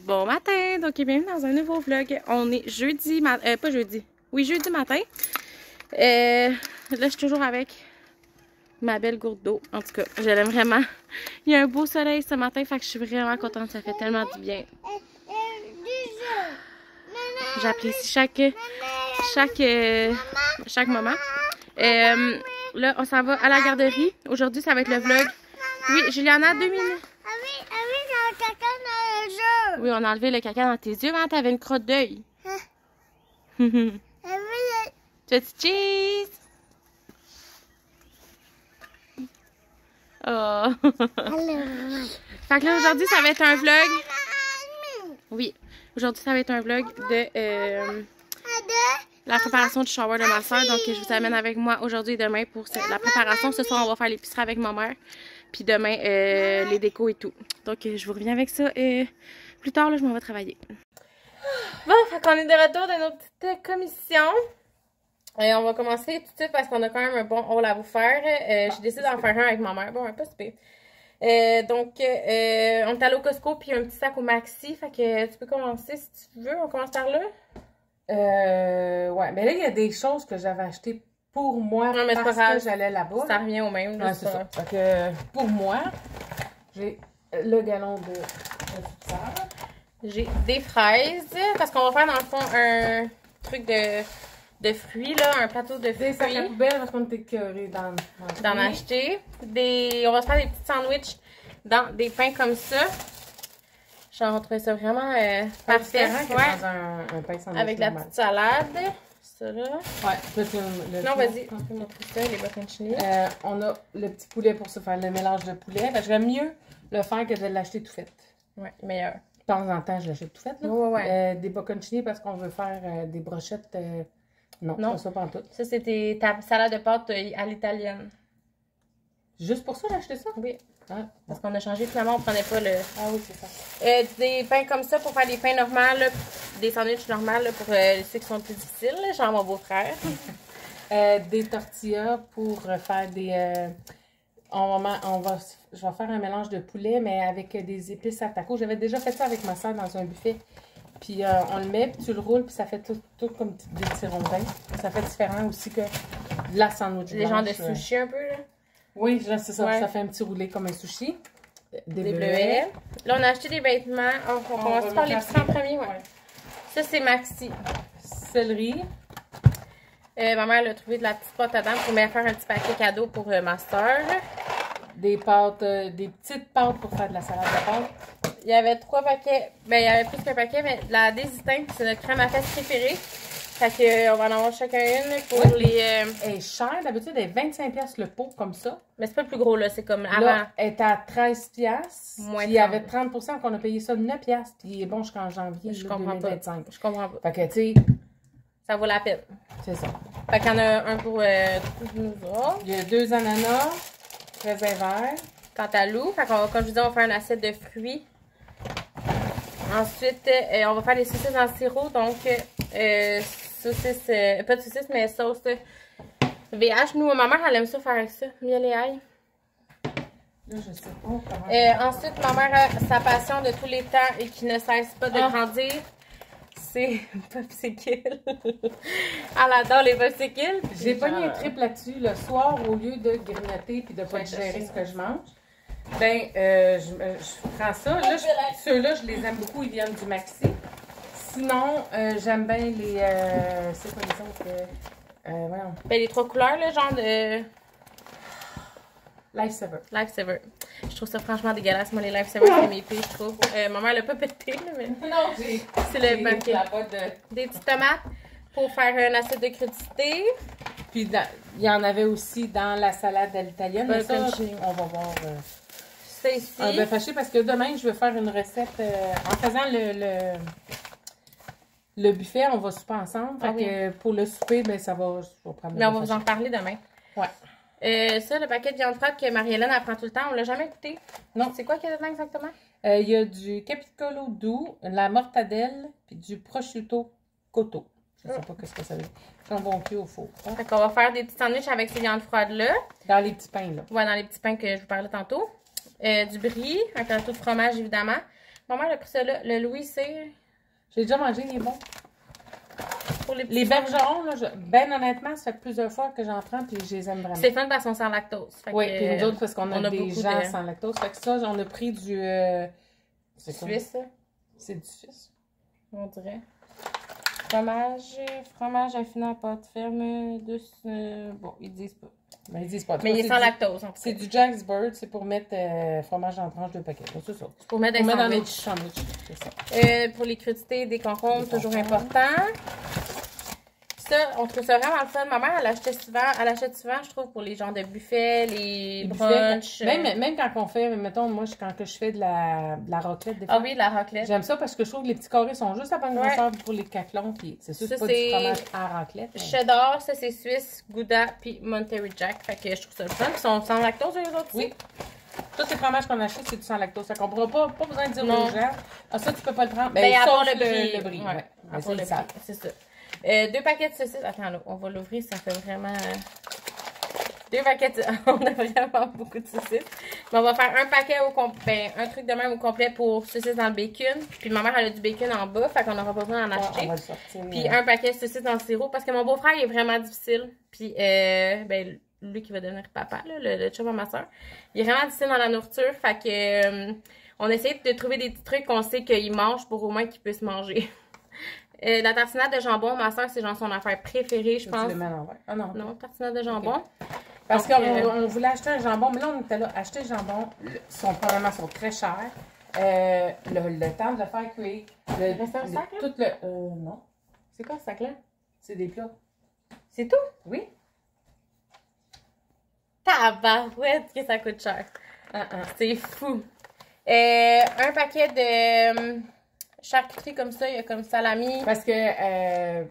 Bon matin, donc bienvenue dans un nouveau vlog. On est jeudi matin, pas jeudi, oui jeudi matin. Là je suis toujours avec ma belle gourde d'eau. En tout cas, je l'aime vraiment. Il y a un beau soleil ce matin, fait que je suis vraiment contente, ça fait tellement du bien. J'apprécie chaque moment. Là, on s'en va à la garderie. Aujourd'hui, ça va être le vlog. Oui, Juliana, 2 minutes. Oui, on a enlevé le caca dans tes yeux, hein? T'avais une crotte d'œil. Petit cheese! Oh! Fait que là, aujourd'hui, ça va être un vlog. Oui, aujourd'hui, ça va être un vlog de la préparation du shower de ma soeur. Donc, je vous amène avec moi aujourd'hui et demain pour la préparation. Ce soir, on va faire l'épicerie avec ma mère. Puis demain, les décos et tout. Donc, je vous reviens avec ça. Plus tard, là, je m'en vais travailler. Bon, fait qu'on est de retour de nos petites commissions. On va commencer tout de suite parce qu'on a quand même un bon haul à vous faire. J'ai décidé d'en faire un avec ma mère. Bon, pas super. Donc, on est allé au Costco puis un petit sac au Maxi. Fait que tu peux commencer si tu veux. On commence par là. Ouais, mais là, il y a des choses que j'avais achetées pour moi parce que j'allais là-bas. Ça revient au même. Ouais, c'est ça. Fait que pour moi, j'ai le gallon de sucre. J'ai des fraises, parce qu'on va faire dans le fond un truc de fruits, là, un plateau de fruits. Des sacs à poubelle parce qu'on était écœurés d'en acheter. On va se faire des petits sandwichs dans des pains comme ça. J'en trouvais ça vraiment parfait. Ouais. Dans un pain sandwich avec la petite salade. Ça là. Ouais, non, vas-y. Les bocconcini. On a le petit poulet pour se faire le mélange de poulet. J'aime mieux le faire que de l'acheter tout fait. Ouais, meilleur. De temps en temps, je l'achète tout fait. Là. Ouais. Des bocconcini parce qu'on veut faire des brochettes. Non, pas ça pas en tout. Ça, c'était ta salade de pâtes à l'italienne. Juste pour ça, j'ai acheté ça? Oui. Ah, parce qu'on a changé, finalement, on prenait pas le... Ah oui, c'est ça. Des pains comme ça pour faire des pains normaux, là, des sandwichs normaux là, pour ceux qui sont plus difficiles, là, genre mon beau-frère. Des tortillas pour faire des... je vais faire un mélange de poulet, mais avec des épices à taco. J'avais déjà fait ça avec ma soeur dans un buffet. Puis on le met, puis tu le roules, puis ça fait tout comme des petits rondins. Ça fait différent aussi que de la sandwich blanche. Des genres de sushi un peu, là? Oui, c'est ça. Ouais. Ça fait un petit roulé comme un sushi. Des bleuets. Là, on a acheté des vêtements. On commence par l'épicerie en premier. Ouais. Ça, c'est Maxi. Céleri. Ma mère a trouvé de la petite pâte à dents pour me faire un petit paquet cadeau pour ma soeur. Des pâtes, des petites pâtes pour faire de la salade de pâtes. Il y avait 3 paquets. Ben, il y avait plus qu'un paquet, mais la Désistante, c'est notre crème à fesses préférée. Fait que, on va en avoir chacun une pour les... Elle est chère, d'habitude, elle est 25$ le pot, comme ça. Mais c'est pas le plus gros, là, c'est comme avant. Là, elle est à 13$. Moins puis il y avait 30% qu'on a payé ça 9$. Puis il est bon jusqu'en janvier je comprends 2025. Pas. Je comprends pas. Fait que, tu sais... Ça vaut la peine. C'est ça. Fait qu'il y en a un pour tous nous autres. Il y a 2 ananas, raisins verts. Cantaloupe. Fait qu'on va, comme je vous dis, on va faire une assiette de fruits. Ensuite, on va faire des saucisses en sirop. Donc, saucisses, pas de saucisses, mais sauce VH. Nous, ma mère, elle aime ça faire avec ça. Miel et ail. Là, je sais pas. Ensuite, ma mère a sa passion de tous les temps et qui ne cesse pas de grandir. C'est popsicle. Elle adore les popsicles. J'ai pogné un trip là-dessus le soir au lieu de grignoter puis de pas digérer ce que je mange. Ben, je prends ça. Là, ceux-là, je les aime beaucoup. Ils viennent du Maxi. Sinon, j'aime bien les... c'est quoi les autres? Voyons. Ben, les 3 couleurs, là, genre de... Lifesaver. Lifesaver. Je trouve ça franchement dégueulasse. Moi, les Lifesaver, c'est mes pires, je trouve. Ma mère l'a pas pété, là, mais... Non, c'est le paquet. Des petites tomates pour faire une assiette de crudité. Puis, il y en avait aussi dans la salade à l'italienne. Mais ça, on va voir... C'est ici. Ah, ben, fâché parce que demain, je vais faire une recette... en faisant le buffet, on va souper ensemble. Fait que pour le souper, ben, ça va... Je vais prendre. Mais on va vous en parler demain. Ouais. Ça, le paquet de viande froide que Marie-Hélène apprend tout le temps, on l'a jamais goûté. Non. C'est quoi qu'il y a dedans exactement? Il y a du capicolo doux, la mortadelle, puis du prosciutto cotto. Je sais pas ce que ça veut dire. Jambon cuit au four. Fait qu'on va faire des petits sandwichs avec ces viandes froides-là. Dans les petits pains, là. Ouais, dans les petits pains que je vous parlais tantôt. Du brie, un plateau de fromage, évidemment. Maman, elle a pris ça là. Le Louis, c'est... J'ai déjà mangé, il est bon. Pour Les bergerons, là, ben honnêtement, ça fait plusieurs fois que j'en prends puis je les aime vraiment. C'est fun parce qu'on sans lactose. Oui, puis nous autres, parce qu'on a des gens sans lactose. Fait que ça, on a pris du... c'est suisse, ça? C'est du suisse. On dirait. Fromage affiné à pâte ferme. Bon, ils disent pas. Mais ils disent pas. Mais il est sans lactose, en fait. C'est du Jack's Bird, c'est pour mettre fromage en tranche de paquet. C'est ça. C'est pour mettre dans notre sandwich. C'est ça. Pour les crudités, des concombres, toujours important. Ça, on trouve ça vraiment le fun. Ma mère, elle achète souvent, je trouve, pour les genres de buffets, les brunchs. Même quand on fait, mettons, moi, quand je fais de la raclette, des fois. Ah oui, de la raclette. J'aime ça parce que je trouve que les petits carrés sont juste à bonne grosseur pour les caclons. C'est sûr que c'est pas du fromage à raclette. Mais... Cheddar, ça c'est suisse, Gouda, puis Monterey Jack. Fait que je trouve ça le fun. Ils sont sans lactose, eux autres. Oui. Tous les fromages qu'on achète, c'est du sans lactose. Ça qu'on pourra pas besoin de dire aux gens. Ah, ça, tu peux pas le prendre. Ben, à part le brie. Ouais. C'est ça. 2 paquets de saucisses. Attends, là, on va l'ouvrir, ça fait vraiment... 2 paquets de... On a vraiment beaucoup de saucisses. Mais on va faire un paquet au complet, un truc de même au complet pour saucisses dans le bacon. Puis ma mère, elle a du bacon en bas, fait qu'on n'aura pas besoin d'en acheter. On va le sortir, puis un paquet de saucisses dans le sirop, parce que mon beau-frère, il est vraiment difficile. Puis, ben, lui qui va devenir papa, là, le chum à ma soeur, il est vraiment difficile dans la nourriture, fait que... on essaie de trouver des petits trucs qu'on sait qu'il mange pour au moins qu'il puisse manger. La tartinade de jambon, ma soeur, c'est genre son affaire préférée, je pense. Ah non. Non, tartinade de jambon. Okay. Parce qu'on voulait acheter un jambon, mais là, on était là, acheter le jambon, probablement sont très chers. Le temps de le faire cuire. C'est un sac, là? Tout le... non. C'est quoi ce sac-là? C'est des plats. C'est tout? Oui. Tabarouette que ça coûte cher. C'est fou. Un paquet de... charcuterie comme ça, il y a comme salami. Parce que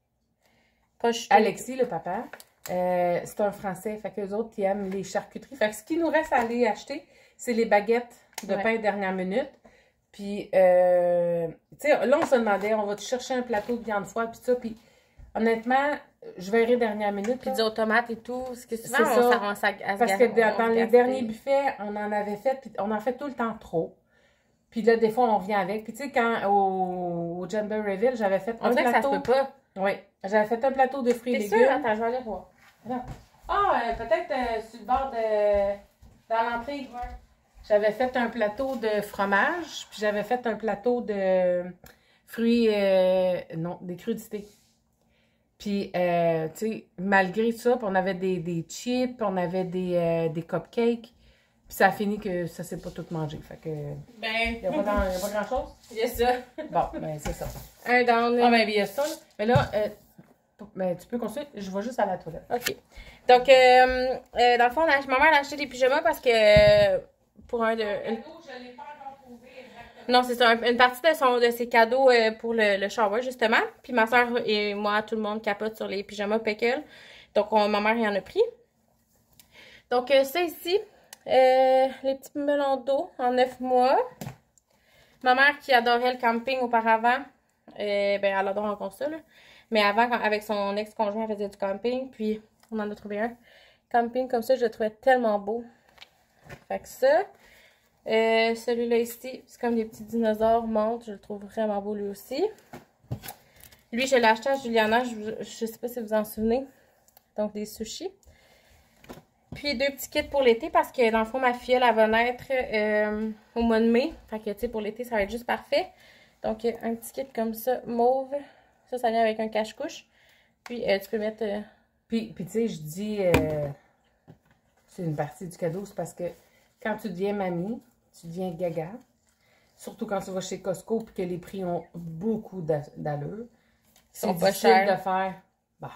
Alexis, le papa, c'est un Français. Fait qu'eux autres, ils aiment les charcuteries. Fait que ce qu'il nous reste à aller acheter, c'est les baguettes de pain dernière minute. Puis, tu sais, là, on se demandait, on va te chercher un plateau de viande froide, puis ça. Puis, honnêtement, je verrai dernière minute. Puis du tomate et tout. Parce que souvent, parce que dans les derniers buffets, on en avait fait, puis on en fait tout le temps trop. Puis là, des fois, on revient avec. Puis tu sais, quand au Jamboreeville, j'avais fait un plateau... On dirait que ça se peut pas. Oui. J'avais fait un plateau de fruits et légumes. T'es sûre? Attends, je vais aller voir. Peut-être sur le bord de... Dans l'entrée. Ouais. J'avais fait un plateau de fromage, puis j'avais fait un plateau de fruits... non, des crudités. Puis, tu sais, malgré ça, on avait des chips, on avait des cupcakes. Puis ça a fini que ça s'est pas tout mangé. Fait que. Ben. Il n'y a pas grand-chose? Il y a ça. Bon, ben, c'est ça. Un down. Ah, ben, il y a ça. Mais là, ben, tu peux continuer. Je vais juste à la toilette. OK. Donc, dans le fond, ma mère a acheté des pyjamas parce que. Pour un de. Je l'ai pas encore trouvé exactement. Non, c'est ça. Une partie de ses cadeaux pour le shower, justement. Puis ma soeur et moi, tout le monde capote sur les pyjamas Peckle. Donc, ma mère y en a pris. Donc, ça ici. Les petits melons d'eau en 9 mois. Ma mère qui adorait le camping auparavant, ben elle adore encore ça, là. Mais avant, avec son ex-conjoint, elle faisait du camping, puis on en a trouvé un. Camping comme ça, je le trouvais tellement beau. Fait que ça. Celui-là ici, c'est comme des petits dinosaures montent, je le trouve vraiment beau lui aussi. Lui, je l'ai acheté à Juliana, je sais pas si vous en souvenez. Donc des sushis. Puis 2 petits kits pour l'été parce que dans le fond, ma fille, elle va naître au mois de mai. Fait que tu sais, pour l'été, ça va être juste parfait. Donc un petit kit comme ça, mauve. Ça vient avec un cache-couche. Puis tu peux mettre... Puis tu sais, je dis, c'est une partie du cadeau, c'est parce que quand tu deviens mamie, tu deviens gaga. Surtout quand tu vas chez Costco et que les prix ont beaucoup d'allure. C'est difficile de faire. Bah.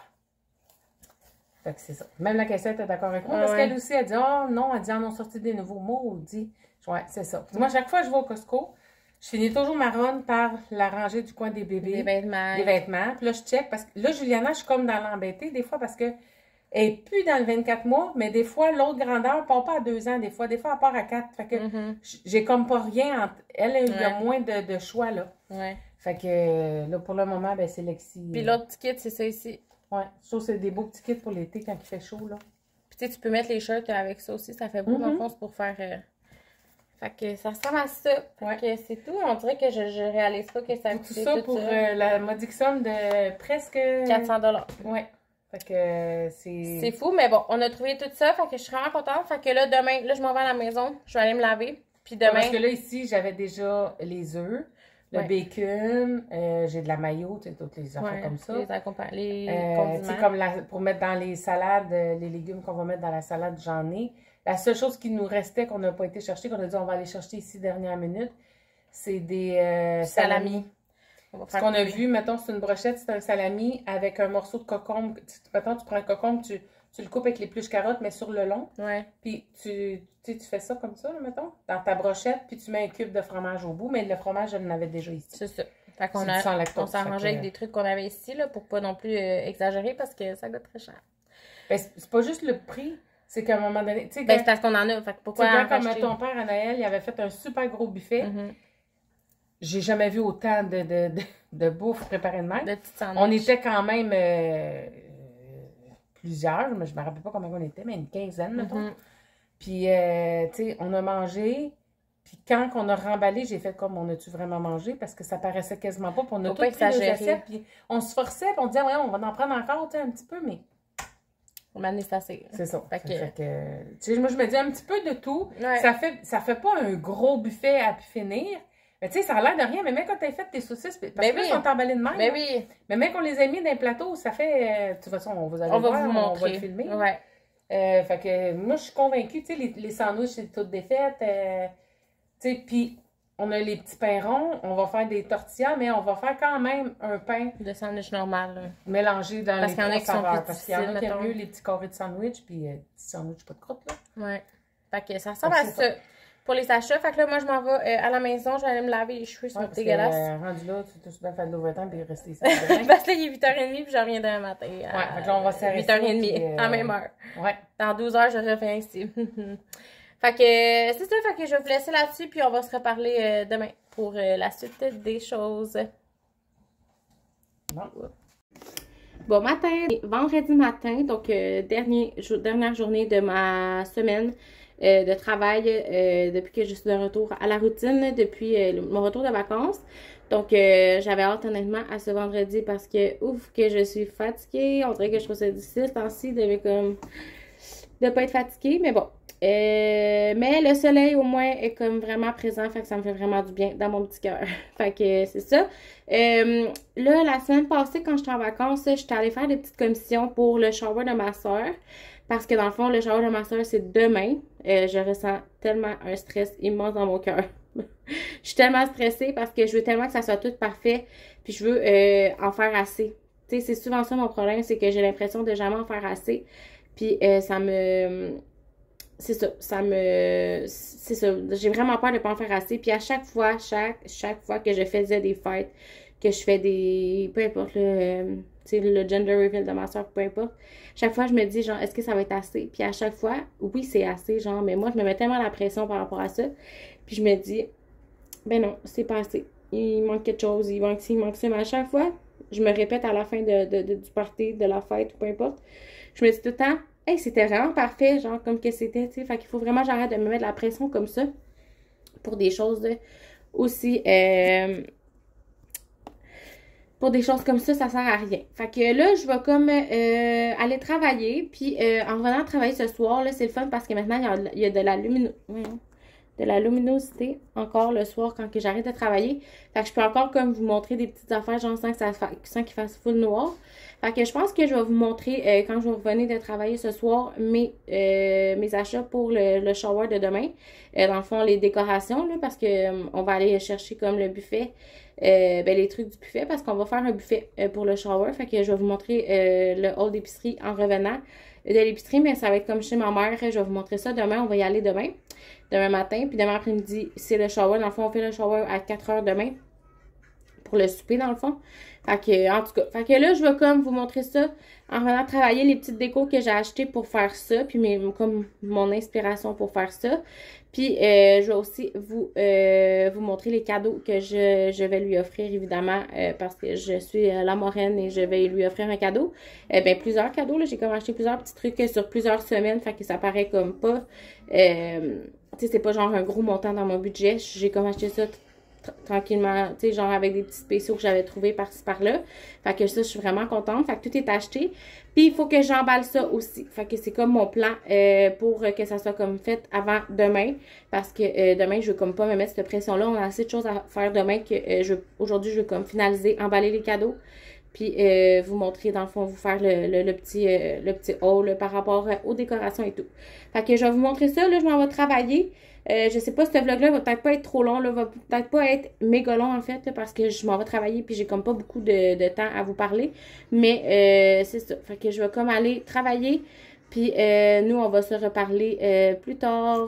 Fait que c'est ça. Même la caissette est d'accord avec moi. Parce qu'elle aussi, elle dit, oh non, elle dit, on a sorti des nouveaux maudits. Ouais, c'est ça. Moi, chaque fois que je vais au Costco, je finis toujours ma run par la rangée du coin des bébés. Des vêtements. Des vêtements. Puis là, je check. Parce que là, Juliana, je suis comme dans l'embêter des fois parce que elle n'est plus dans le 24 mois, mais des fois, l'autre grandeur part pas à 2 ans, des fois elle part à 4. Fait que j'ai comme pas rien. Elle, il y a moins de choix, là. Ouais. Fait que là, pour le moment, ben, c'est Lexi. Puis l'autre petit kit, c'est ça ici. Ouais. Je trouve que c'est des beaux petits kits pour l'été quand il fait chaud, là. Puis tu sais, tu peux mettre les shirts avec ça aussi. Ça fait beau, dans le fond, c'est pour faire Fait que ça ressemble à ça. Fait que c'est tout. On dirait que je réalise pas que ça a coûté tout ça pour la modique somme de presque 400 $. Ouais. Fait que c'est fou, mais bon, on a trouvé tout ça. Fait que je suis vraiment contente. Fait que là, demain, là, je m'en vais à la maison. Je vais aller me laver. Puis demain. Parce que là, ici, j'avais déjà les œufs, le bacon, j'ai de la mayo, tu sais, toutes les affaires comme ça. Les condiments. Comme pour mettre dans les salades, les légumes qu'on va mettre dans la salade, j'en ai. La seule chose qui nous restait, qu'on n'a pas été chercher, qu'on a dit on va aller chercher ici dernière minute, c'est des salamis. Ce qu'on a vu, mettons, c'est une brochette, c'est un salami avec un morceau de concombre. Mettons, tu prends un concombre, tu le coupes avec les l'épluche carottes, mais sur le long. Ouais. Puis tu fais ça comme ça, là, mettons, dans ta brochette, puis tu mets un cube de fromage au bout, mais le fromage, je l'avais déjà ici. C'est ça. Fait qu'on s'est arrangé avec des trucs qu'on avait ici, là, pour pas non plus exagérer, parce que ça coûte très cher. Ben, c'est pas juste le prix. C'est qu'à un moment donné, tu sais, c'est parce qu'on en a. Fait que pourquoi comme ton père à Noël, il avait fait un super gros buffet. J'ai jamais vu autant de bouffe préparée de même. On était quand même plusieurs, mais je me rappelle pas combien on était, mais une quinzaine, mettons. Puis, tu sais, on a mangé. Puis quand on a remballé, j'ai fait comme, on a-tu vraiment mangé? Parce que ça paraissait quasiment pas. Puis on a tout pris nos assiettes. Puis on se forçait, puis on disait, ouais, on va en prendre encore, tu sais, un petit peu, mais... On m'a assez. C'est ça. Fait que, tu sais, moi, je me dis un petit peu de tout. Ouais. Ça fait pas un gros buffet à pu finir. Mais tu sais, ça a l'air de rien. Mais même quand t'as fait tes saucisses, parce que là, ils sont emballés de même. Ben oui. Mais même qu'on les a mis dans un plateau, ça fait... de toute façon, on va vous montrer. On va le filmer. Ouais. Fait que moi, je suis convaincue. Tu sais, les sandwichs, c'est toutes défaites. Tu sais, puis... On a les petits pains ronds, on va faire des tortillas, mais on va faire quand même un pain... De sandwich normal. Mélangé dans les trois saveurs. Parce qu'il y en a qui aiment mieux les petits carrés de sandwich, puis petits sandwichs pas de croûte, là. Ouais. Fait que ça ressemble à ça. Pour les achats, fait que là, moi, je m'en vais à la maison, je vais aller me laver les cheveux, ils sont dégueulasses. Rendu là, tu t'as bien fait de l'overtime, puis rester ici. Parce que là, il est 8h30, puis je reviens demain matin. Ouais, fait que là, on va s'arrêter. 8h30, à même heure. Ouais. Dans 12 heures, je reviens ici. Fait que c'est ça, fait que je vais vous laisser là-dessus, puis on va se reparler demain pour la suite des choses. Bon matin, vendredi matin, donc dernière journée de ma semaine de travail depuis que je suis de retour à la routine, depuis mon retour de vacances. Donc j'avais hâte honnêtement à ce vendredi parce que ouf que je suis fatiguée. On dirait que je trouve ça difficile ce temps-ci de pas être fatiguée, mais bon. Mais le soleil au moins est comme vraiment présent, fait que ça me fait vraiment du bien dans mon petit cœur. Fait que c'est ça. Là, la semaine passée, quand j'étais en vacances, j'étais allée faire des petites commissions pour le shower de ma soeur. Parce que dans le fond, le shower de ma soeur, c'est demain. Je ressens tellement un stress immense dans mon cœur. Je suis tellement stressée parce que je veux tellement que ça soit tout parfait. Puis je veux en faire assez. Tu sais, c'est souvent ça mon problème, c'est que j'ai l'impression de jamais en faire assez. Puis ça me... C'est ça, j'ai vraiment peur de pas en faire assez. Puis à chaque fois que je faisais des fêtes, que je fais des, peu importe le gender reveal de ma soeur, peu importe, chaque fois je me dis genre, est-ce que ça va être assez? Puis à chaque fois, oui c'est assez, genre, mais moi je me mets tellement la pression par rapport à ça. Puis je me dis, ben non, c'est pas assez. Il manque quelque chose, il manque ci, il manque ça. Mais à chaque fois, je me répète à la fin du party, de la fête, peu importe, je me dis tout le temps, hey, c'était vraiment parfait, genre, comme que c'était, tu sais. Fait qu'il faut vraiment que j'arrête de me mettre de la pression comme ça pour des choses aussi. Pour des choses comme ça sert à rien. Fait que là, je vais comme aller travailler. Puis en revenant travailler ce soir, là, c'est le fun parce que maintenant, il y a de la luminosité encore le soir quand que j'arrête de travailler. Fait que je peux encore comme vous montrer des petites affaires, genre sans qu'il fasse full noir. Fait que je pense que je vais vous montrer quand je vais revenir de travailler ce soir mes achats pour le shower de demain. Dans le fond, les décorations, là, parce que on va aller chercher comme le buffet, les trucs du buffet, parce qu'on va faire un buffet pour le shower. Fait que je vais vous montrer le hall d'épicerie en revenant de l'épicerie, mais ça va être comme chez ma mère. Je vais vous montrer ça demain. On va y aller demain matin. Puis demain après-midi, c'est le shower. Dans le fond, on fait le shower à 4h demain. pour le souper dans le fond. Fait que, en tout cas, fait que là, je vais comme vous montrer ça en venant travailler les petites décos que j'ai achetées pour faire ça, puis comme mon inspiration pour faire ça. Puis, je vais aussi vous montrer les cadeaux que je vais lui offrir, évidemment, parce que je suis la moraine et je vais lui offrir un cadeau. Ben, plusieurs cadeaux, là. J'ai comme acheté plusieurs petits trucs sur plusieurs semaines, fait que ça paraît comme pas... tu sais, c'est pas genre un gros montant dans mon budget. J'ai comme acheté ça tranquillement, tu sais, genre avec des petits spéciaux que j'avais trouvés par-ci par-là. Fait que ça, je suis vraiment contente. Fait que tout est acheté. Puis, il faut que j'emballe ça aussi. Fait que c'est comme mon plan pour que ça soit comme fait avant demain. Parce que demain, je veux comme pas me mettre cette pression-là. On a assez de choses à faire demain que aujourd'hui, je veux comme finaliser, emballer les cadeaux. Puis, vous montrer, dans le fond, vous faire le petit haul par rapport aux décorations et tout. Fait que je vais vous montrer ça. Là, je m'en vais travailler. Je sais pas, ce vlog-là va peut-être pas être trop long, là, va peut-être pas être méga long en fait, là, parce que je m'en vais travailler puis j'ai comme pas beaucoup de temps à vous parler. Mais c'est ça. Fait que je vais comme aller travailler. Puis nous, on va se reparler plus tard.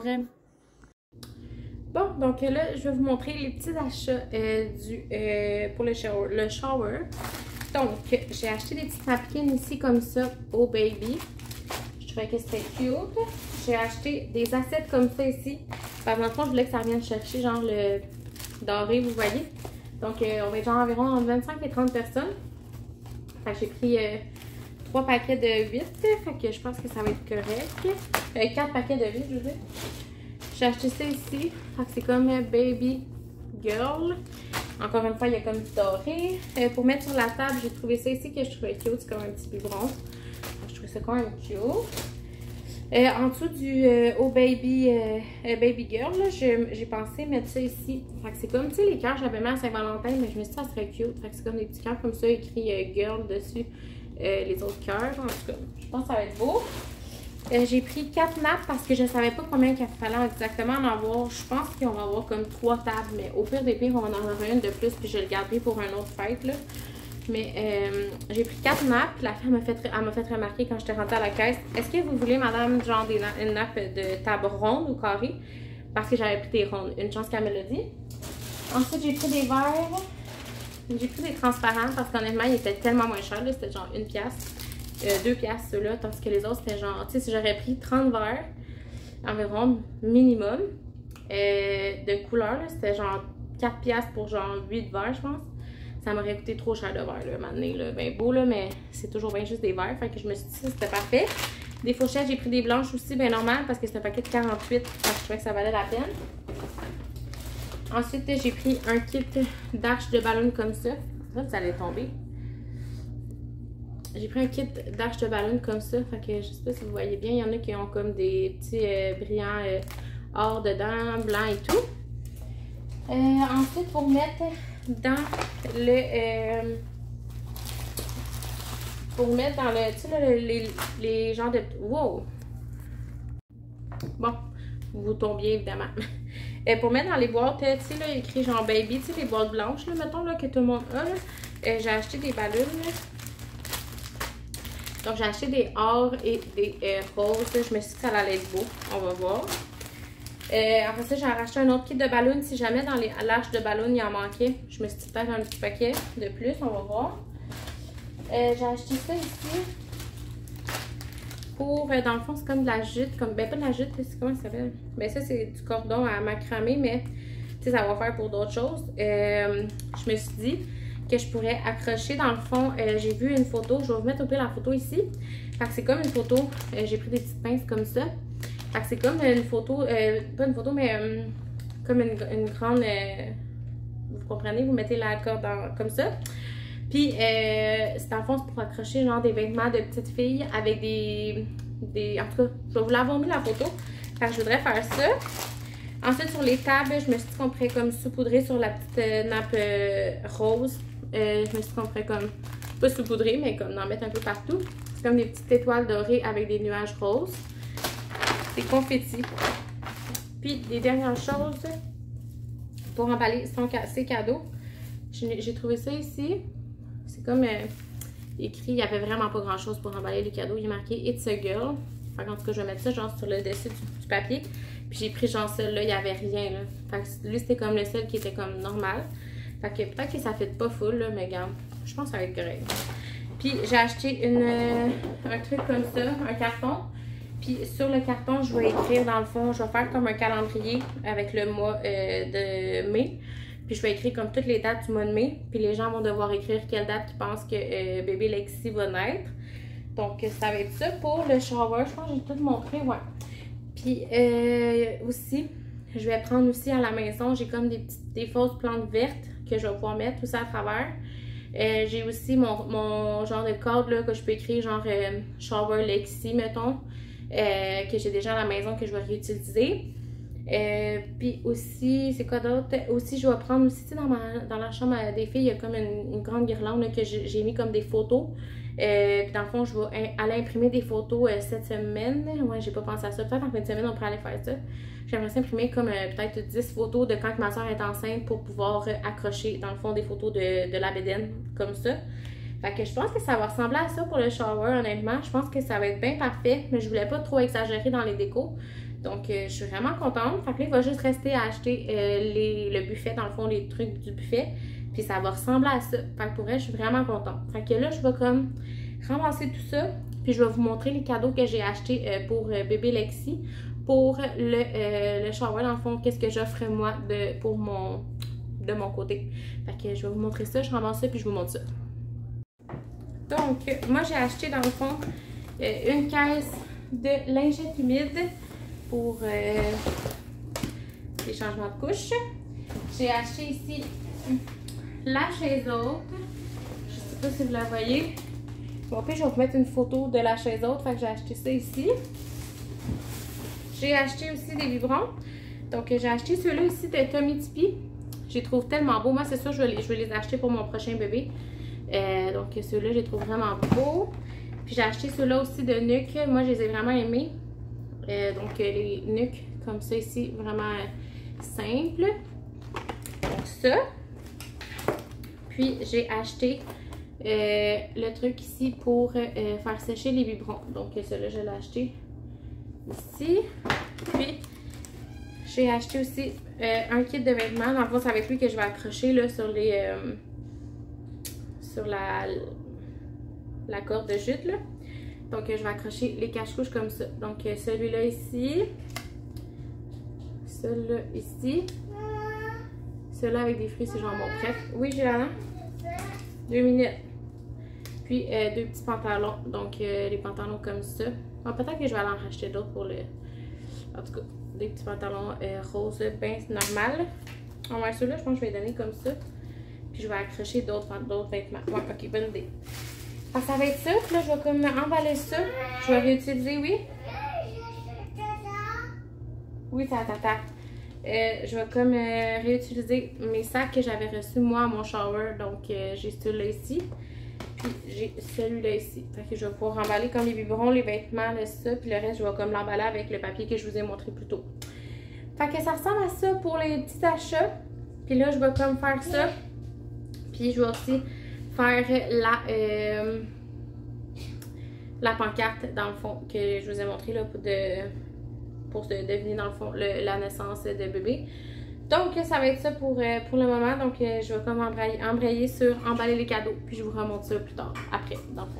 Bon, donc là, je vais vous montrer les petits achats pour le shower. Donc, j'ai acheté des petites napkins ici comme ça au baby. Je trouvais que c'était cute. J'ai acheté des assiettes comme ça ici. Par exemple, je voulais que ça vienne chercher genre le doré, vous voyez. Donc, on va être genre environ entre 25 et 30 personnes. Fait que j'ai pris 3 paquets de 8. Fait que je pense que ça va être correct. 4 paquets de 8, je veux dire. J'ai acheté ça ici. Fait que c'est comme Baby Girl. Encore une fois, il y a comme du doré. Pour mettre sur la table, j'ai trouvé ça ici que je trouvais cute. C'est comme un petit biberon. Je trouvais ça quand même cute. En dessous du Baby Girl, j'ai pensé mettre ça ici. Fait que c'est comme, tu sais, les cœurs, j'avais mis à Saint-Valentin, mais je me suis dit ça serait cute. Fait que c'est comme des petits cœurs comme ça, écrit Girl dessus, les autres cœurs. En tout cas, je pense que ça va être beau. J'ai pris 4 nappes parce que je ne savais pas combien il fallait exactement en avoir. Je pense qu'on va avoir comme 3 tables, mais au pire des pires, on va en avoir une de plus, puis je le garderai pour un autre fête, là. Mais j'ai pris 4 nappes. La fille m'a fait remarquer quand j'étais rentrée à la caisse. Est-ce que vous voulez, madame, genre une nappe de table ronde ou carrée? Parce que j'avais pris des rondes. Une chance qu'elle me l'a dit. Ensuite, j'ai pris des verres. J'ai pris des transparents parce qu'honnêtement, ils étaient tellement moins chers. C'était genre 1 piastre. 2 piastres ceux-là. Tandis que les autres, c'était genre, tu sais, si j'aurais pris 30 verres environ minimum de couleur, c'était genre 4 piastres pour genre 8 verres, je pense. Ça m'aurait coûté trop cher de verre, là, maintenant, là. Ben beau, là, mais c'est toujours bien juste des verres. Fait que je me suis dit que c'était parfait. Des fourchettes, j'ai pris des blanches aussi, bien normal, parce que c'est un paquet de 48. Fait que je trouvais que ça valait la peine. Ensuite, j'ai pris un kit d'arches de ballon comme ça. Ça allait tomber. J'ai pris un kit d'arches de ballon comme ça. Fait que je sais pas si vous voyez bien. Il y en a qui ont comme des petits brillants or dedans, blanc et tout. Ensuite, pour mettre dans le tu sais là, les genres de wow, bon, vous tombiez évidemment. Pour mettre dans les boîtes, tu sais là, il y a écrit genre baby, tu sais les boîtes blanches là, mettons là, que tout le monde a là. J'ai acheté des ballons là. Donc j'ai acheté des or et des roses. Je me suis dit que ça allait être beau, on va voir. Après ça, j'ai racheté un autre kit de ballons. Si jamais dans les l'arche de ballons, il en manquait, je me suis dit peut-être un petit paquet de plus. On va voir. J'ai acheté ça ici. Pour, dans le fond, c'est comme de la jute. Comme, ben, pas de la jute, c'est comment ça s'appelle? Ben, ça, c'est du cordon à macramé, mais tu sais, ça va faire pour d'autres choses. Je me suis dit que je pourrais accrocher. Dans le fond, j'ai vu une photo. Je vais vous mettre au pire la photo ici. Fait que c'est comme une photo. J'ai pris des petites pinces comme ça. Fait que c'est comme une photo, pas une photo, mais comme une grande, vous comprenez, vous mettez la corde comme ça. Puis, c'est dans le fond, c'est pour accrocher genre des vêtements de petites filles avec des en tout cas, je vais vous l'avoir mis la photo. Fait que je voudrais faire ça. Ensuite, sur les tables, je me suis dit qu'on pourrait comme saupoudrer sur la petite nappe rose. Je me suis dit qu'on pourrait comme, pas saupoudrer, mais comme en mettre un peu partout. C'est comme des petites étoiles dorées avec des nuages roses. Des confettis. Puis, les dernières choses pour emballer ces cadeaux. J'ai trouvé ça ici. C'est comme écrit, il n'y avait vraiment pas grand chose pour emballer les cadeaux. Il est marqué It's a Girl. Fait qu'en tout cas, je vais mettre ça genre sur le dessus du papier. Puis j'ai pris genre celui-là, il n'y avait rien là. Fait que lui, c'était comme le seul qui était comme normal. Fait que peut-être que ça fait pas full, là, mais regarde, je pense que ça va être correct. Puis j'ai acheté un truc comme ça, un carton. Puis sur le carton, je vais écrire dans le fond, je vais faire comme un calendrier avec le mois de mai. Puis je vais écrire comme toutes les dates du mois de mai. Puis les gens vont devoir écrire quelle date ils pensent que bébé Lexi va naître. Donc ça va être ça pour le shower. Je pense que j'ai tout montré, ouais. Puis aussi, je vais prendre aussi à la maison, j'ai comme des fausses plantes vertes que je vais pouvoir mettre tout ça à travers. J'ai aussi mon genre de code là, que je peux écrire genre shower Lexi, mettons. Que j'ai déjà à la maison que je vais réutiliser. Puis aussi, c'est quoi d'autre? Aussi, je vais prendre aussi, tu sais, dans la chambre des filles, il y a comme une grande guirlande là, que j'ai mis comme des photos. Puis dans le fond, je vais aller imprimer des photos cette semaine. Ouais, j'ai pas pensé à ça. Peut-être en fin de semaine, on pourrait aller faire ça. J'aimerais ça imprimer comme peut-être 10 photos de quand ma soeur est enceinte pour pouvoir accrocher dans le fond des photos de la bédaine, comme ça. Fait que je pense que ça va ressembler à ça pour le shower, honnêtement. Je pense que ça va être bien parfait, mais je voulais pas trop exagérer dans les décos. Donc, je suis vraiment contente. Fait que là, il va juste rester à acheter le buffet, dans le fond, les trucs du buffet. Puis ça va ressembler à ça. Fait que pour elle, je suis vraiment contente. Fait que là, je vais comme ramasser tout ça. Puis je vais vous montrer les cadeaux que j'ai achetés pour bébé Lexi. Pour le shower, dans le fond, qu'est-ce que j'offre moi de mon côté. Fait que je vais vous montrer ça. Je ramasse ça puis je vous montre ça. Donc, moi, j'ai acheté, dans le fond, une caisse de lingettes humides pour les changements de couche. J'ai acheté ici la chaise haute. Je sais pas si vous la voyez. Bon, puis je vais vous mettre une photo de la chaise haute. Fait que j'ai acheté ça ici. J'ai acheté aussi des biberons. Donc, j'ai acheté ceux-là ici de Tommy Tipeee. Je les trouve tellement beaux. Moi, c'est sûr, je vais les acheter pour mon prochain bébé. Donc, ceux-là, je les trouve vraiment beaux. Puis, j'ai acheté ceux-là aussi de nuque. Moi, je les ai vraiment aimés. Donc, les nuques comme ça ici, vraiment simples. Donc, ça. Puis, j'ai acheté le truc ici pour faire sécher les biberons. Donc, celui-là, je l'ai acheté ici. Puis, j'ai acheté aussi un kit de vêtements. Dans le fond, c'est avec lui que je vais accrocher là, sur les... sur la corde de jute, là. Donc, je vais accrocher les cache-couches comme ça. Donc, celui-là ici. Celui-là ici. Celui-là avec des fruits, c'est genre mon préf. Oui, Gilana? 2 minutes. Puis, 2 petits pantalons. Donc, les pantalons comme ça. Bon, peut-être que je vais aller en racheter d'autres pour le... En tout cas, des petits pantalons roses, bien normal. On va ceux-là, je pense que je vais les donner comme ça. Puis, je vais accrocher d'autres vêtements. Ouais, ok, bonne idée. Alors, ça va être ça. Puis là, je vais comme emballer ça. Je vais réutiliser, oui? Oui, c'est à tata. Je vais comme réutiliser mes sacs que j'avais reçus moi à mon shower. Donc, j'ai celui-là ici. Puis, j'ai celui-là ici. Fait que je vais pouvoir emballer comme les biberons, les vêtements, ça. Puis le reste, je vais comme l'emballer avec le papier que je vous ai montré plus tôt. Fait que ça ressemble à ça pour les petits achats. Puis là, je vais comme faire ça. Puis, je vais aussi faire la pancarte, dans le fond, que je vous ai montré là, pour deviner, dans le fond, la naissance de bébé. Donc, ça va être ça pour le moment. Donc, je vais comme embrayer sur emballer les cadeaux. Puis, je vous remonte ça plus tard, après, dans le fond.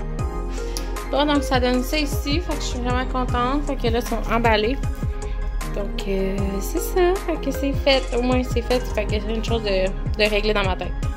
Bon, donc ça donne ça ici. Fait que je suis vraiment contente. Fait que là, ils sont emballés. Donc, c'est ça. Fait que c'est fait. Au moins, c'est fait. Fait que c'est une chose de régler dans ma tête.